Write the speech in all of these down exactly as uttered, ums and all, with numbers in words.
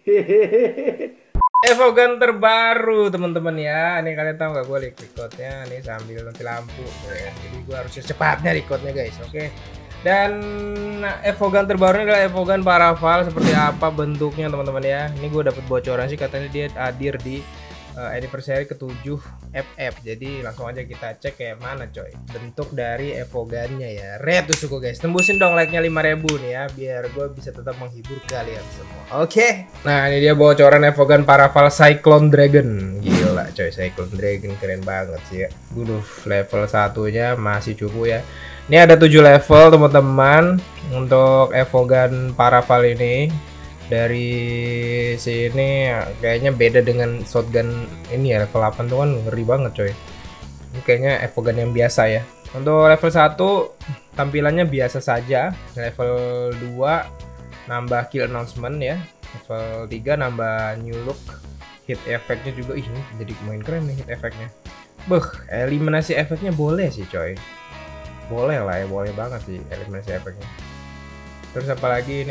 Evogan terbaru teman-teman ya. Ini kalian tahu nggak gue recordnya nih sambil nanti lampu. Jadi gue harus secepatnya recordnya guys. Oke. Dan Evogan terbaru ini adalah Evogan Paraval. Seperti apa bentuknya teman-teman ya. Ini gue dapat bocoran sih katanya dia hadir di uh, anniversary ketujuh F F. Jadi langsung aja kita cek kayak mana coy bentuk dari Evogannya ya. Red tuh suku guys. Tembusin dong like-nya lima ribu nih ya biar gue bisa tetap menghibur kalian semua. Oke. Okay. Nah, ini dia bocoran Evogan Paraval Cyclone Dragon. Gila coy, Cyclone Dragon keren banget sih ya. Buduh, level satunya masih cukup ya. Ini ada tujuh level teman-teman untuk Evogan Paraval ini. Dari sini kayaknya beda dengan shotgun ini ya, level delapan tuh kan ngeri banget coy. Ini kayaknya Evogan yang biasa ya. Untuk level satu tampilannya biasa saja. Level dua nambah kill announcement ya. Level tiga nambah new look. Hit efeknya juga, ih ini jadi main keren nih hit efeknya. Beuh, eliminasi efeknya boleh sih coy. Boleh lah ya, boleh banget sih eliminasi efeknya. Terus apa lagi ini?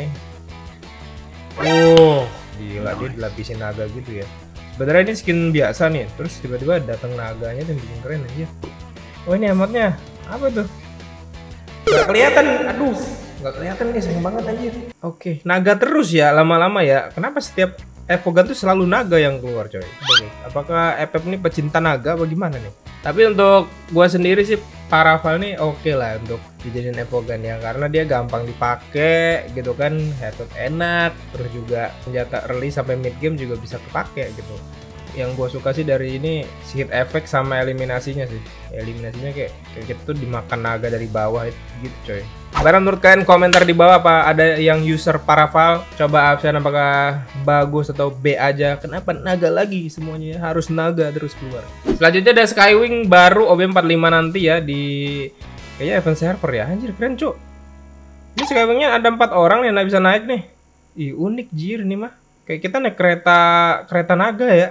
Oh, gila dia dilapisin naga gitu ya. Sebenarnya ini skin biasa nih, terus tiba-tiba datang naganya dan bikin keren aja. Oh ini emotnya apa tuh? Gak kelihatan, aduh, gak kelihatan nih, sayang banget anjir. Oke, naga terus ya lama-lama ya. Kenapa setiap Evogan tuh selalu naga yang keluar coy? Apakah F F ini pecinta naga apa gimana nih? Tapi untuk gua sendiri sih Paraval nih oke okay lah untuk dijadiin Evogan ya, karena dia gampang dipakai gitu kan, headshot enak, terus juga senjata early sampai mid game juga bisa kepake gitu. Yang gua suka sih dari ini si hit efek sama eliminasinya sih. Eliminasinya kayak kayak gitu tuh dimakan naga dari bawah gitu coy. Karena menurut kalian komentar di bawah apa ada yang user Paraval coba absen apakah bagus atau B aja? Kenapa naga lagi semuanya harus naga terus keluar? Selanjutnya ada Skywing baru O B empat puluh lima nanti ya di kayaknya event server ya. Anjir keren cuk. Ini Skywingnya ada empat orang yang bisa naik nih. Ih unik jir nih mah. Kayak kita naik kereta kereta naga ya.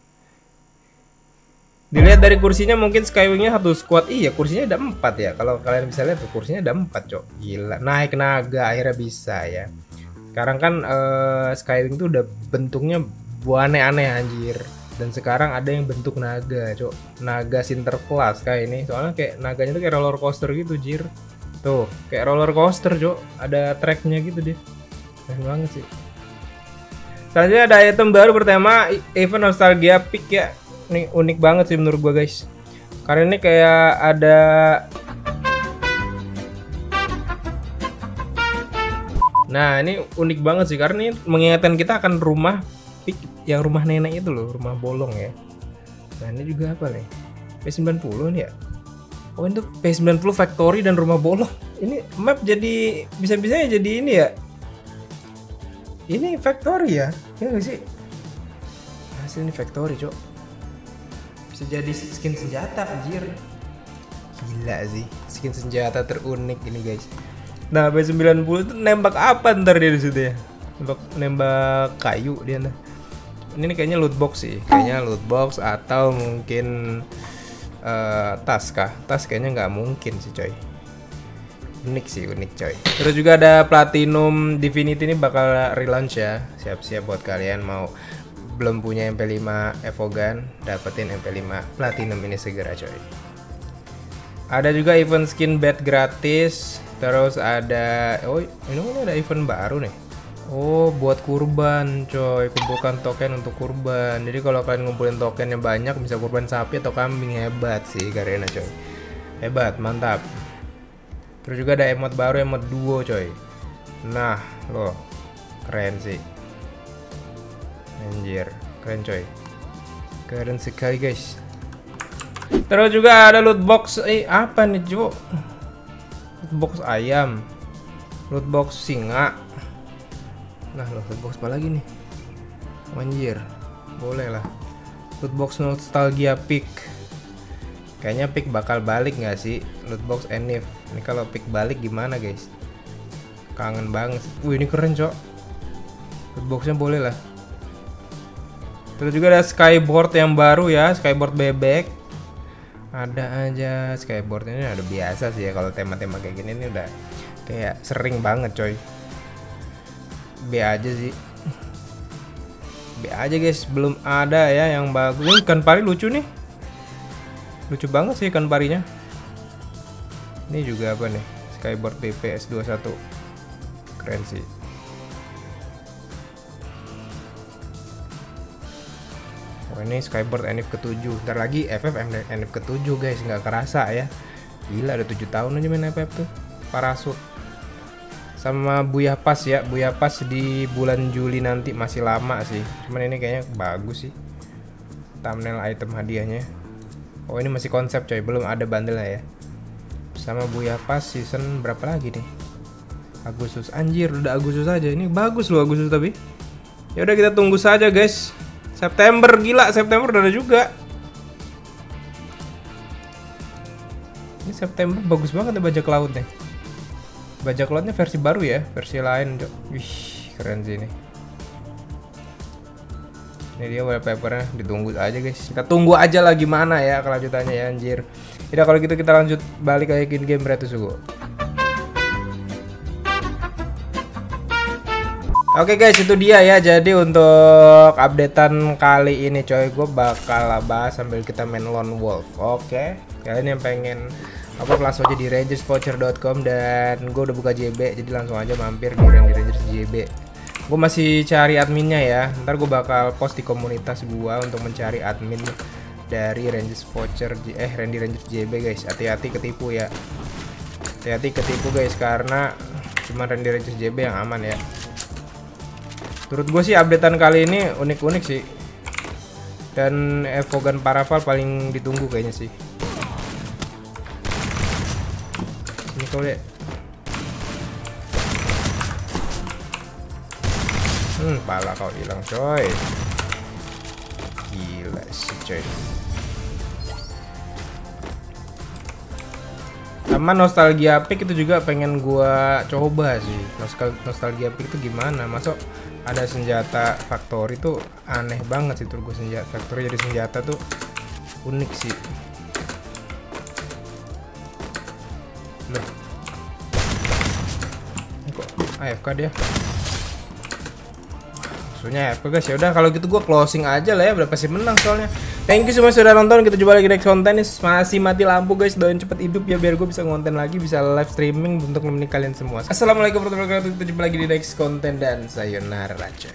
Dilihat dari kursinya mungkin Skywingnya satu squad. Iya kursinya ada empat ya. Kalau kalian bisa lihat tuh kursinya ada empat cok. Gila naik naga akhirnya bisa ya. Sekarang kan uh, Skywing tuh udah bentuknya aneh-aneh anjir. Dan sekarang ada yang bentuk naga cok. Naga Sinterklas kayak ini. Soalnya kayak naganya tuh kayak roller coaster gitu jir. Tuh kayak roller coaster cok. Ada tracknya gitu dia. Keren banget sih. Selanjutnya ada item baru bertema Event Nostalgia Peak ya. Ini unik banget sih menurut gua guys. Karena ini kayak ada Nah, ini unik banget sih karena ini mengingatkan kita akan rumah yang rumah nenek itu loh, rumah bolong ya. Nah, ini juga apa nih? P sembilan puluh nih ya. Oh, itu P sembilan puluh Factory dan rumah bolong. Ini map jadi bisa-bisanya jadi ini ya. Ini Factory ya. Ya enggak sih? Hasil ini Factory, Cok. Bisa jadi skin senjata anjir. Gila sih, skin senjata terunik ini guys. Nah, P sembilan puluh itu nembak apa ntar dia di situ ya? Nembak nembak kayu dia ntar. Ini kayaknya loot box sih, kayaknya loot box atau mungkin uh, tas kah? Tas kayaknya nggak mungkin sih coy. Unik sih, unik coy. Terus juga ada Platinum Divinity ini bakal relaunch ya. Siap-siap buat kalian mau belum punya M P lima Evogan, dapetin M P lima Platinum ini segera coy. Ada juga event skin bed gratis. Terus ada oh ini ada event baru nih. Oh buat kurban coy, kumpulkan token untuk kurban. Jadi kalau kalian ngumpulin tokennya banyak bisa kurban sapi atau kambing. Hebat sih Garena coy. Hebat, mantap. Terus juga ada emot baru, emot duo coy. Nah loh keren sih. Anjir, keren coy. Keren sekali guys. Terus juga ada loot box. Eh, apa nih, Jo? Loot box ayam. Loot box singa. Nah, loot box apa lagi nih? Anjir. Boleh lah. Loot box Nostalgia Peak. Kayaknya Peak bakal balik nggak sih? Loot box Enif. Ini kalau Peak balik gimana, guys? Kangen banget. Wih, ini keren, Cok. Loot boxnya boleh lah. Terus juga ada skyboard yang baru ya, skyboard bebek. Ada aja skyboard ini ada biasa sih ya kalau tema-tema kayak gini ini udah kayak sering banget coy. B aja sih. Be aja guys, belum ada ya yang bagus. Ini ikan pari lucu nih. Lucu banget sih ikan parinya. Ini juga apa nih? Skyboard B P S dua puluh satu. Keren sih. Oh, ini Skyboard N F ketujuh. Ntar lagi F F N F ketujuh guys, nggak kerasa ya. Gila, ada tujuh tahun aja main F F tuh. Parasut. Sama Buyah Pas ya. Buyah Pas di bulan Juli nanti, masih lama sih. Cuman ini kayaknya bagus sih. Thumbnail item hadiahnya. Oh, ini masih konsep coy, belum ada bandelnya ya. Sama Buyah Pas season berapa lagi nih? Agustus. Anjir, udah Agustus aja. Ini bagus loh Agustus tapi. Ya udah kita tunggu saja guys. September, gila, September udah ada juga. Ini September bagus banget ya bajak lautnya. Bajak lautnya versi baru ya, versi lain. Wih, keren sih ini. Ini dia wallpapernya, ditunggu aja guys. Kita tunggu aja lah gimana ya kelanjutannya ya anjir. Tidak, kalau gitu kita lanjut balik ke in game Red Sugo. Oke guys, itu dia ya. Jadi untuk updatean kali ini coy, gue bakal bahas sambil kita main Lone Wolf. Oke, kalian yang pengen apa langsung aja di rangers voucher dot com, dan gue udah buka J B, jadi langsung aja mampir di Randy Rangers J B. Gue masih cari adminnya ya. Ntar gue bakal post di komunitas gue untuk mencari admin dari Rangers voucher eh Randy Rangers J B guys. Hati-hati ketipu ya. Hati-hati ketipu guys, karena cuma Randy Rangers J B yang aman ya. Menurut gue sih updatean kali ini unik-unik sih. Dan Evogan Paraval paling ditunggu kayaknya sih. Ini kau lihat. Hmm, pala kau hilang coy. Gila sih coy. Sama Nostalgia Peak itu juga pengen gua coba sih. Nostalgia Peak itu gimana? Masuk ada senjata factory tuh aneh banget sih tuh. Gue senjata factory jadi senjata tuh unik sih. Loh, kok A F K dia? Maksudnya A F K guys. Ya udah kalau gitu gue closing aja lah ya, udah pasti menang soalnya. Thank you semua sudah nonton. Kita coba lagi next konten nih. Masih mati lampu guys, doain cepet hidup ya biar gue bisa ngonten lagi, bisa live streaming untuk nemenin kalian semua. Assalamualaikum warahmatullahi wabarakatuh. Kita jumpa lagi di next konten dan sayonara coy.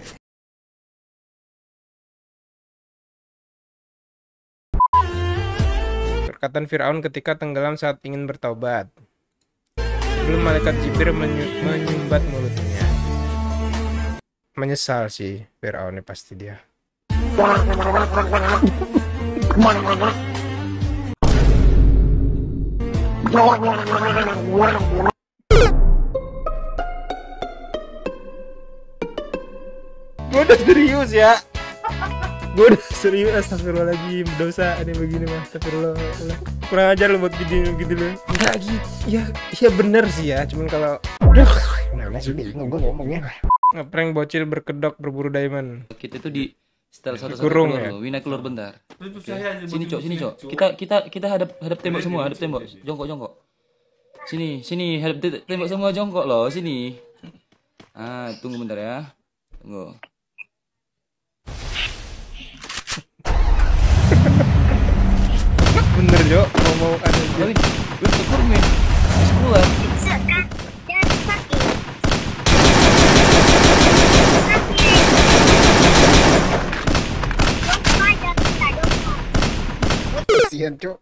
Perkataan Firaun ketika tenggelam saat ingin bertaubat. Sebelum malaikat Jibril menyu menyumbat mulutnya. Menyesal sih Firaun, pasti dia. Gue udah serius ya. Gue udah serius. Astagfirullahaladzim, dosa ini begini mah. Astagfirullah. Kurang ajar lo buat video gitu loh. Enggak gitu. Ya, ya bener sih ya. Cuman kalau udah, nah langsung bingung gue ngomongnya. Ngeprank bocil berkedok berburu diamond. Kita tuh di setel satu-satu kurung keluar ya. Loh. Wina keluar bentar. Okay. Sini cok, sini cok. Kita kita kita hadap hadap tembok semua, hadap tembok. Jongkok jongkok. Sini sini hadap tembok semua, jongkok loh sini. Ah tunggu bentar ya. Tunggu. Bener Jok, mau mau ada. Wih, wih tekur nih. Sekolah. Kasihan Cok.